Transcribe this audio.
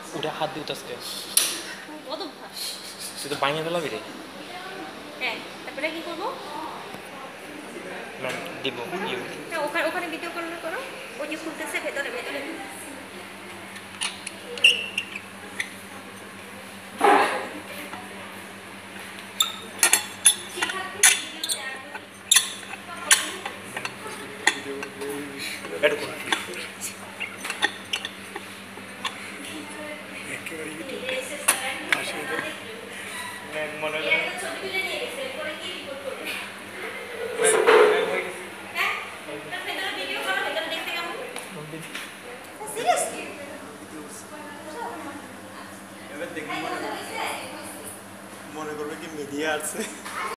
উঠে হাত দিয়ে উঠাসকে বদভ্যাস। তুই তো বাইনে ফেলাবি রে। হ্যাঁ, তারপরে কি করবো? দিব ওখানে ভিডিও কল করো, ওই যে খুলতেছে ভেতরে ভেতরে। মনে করবে কি মিডিয়া আছে।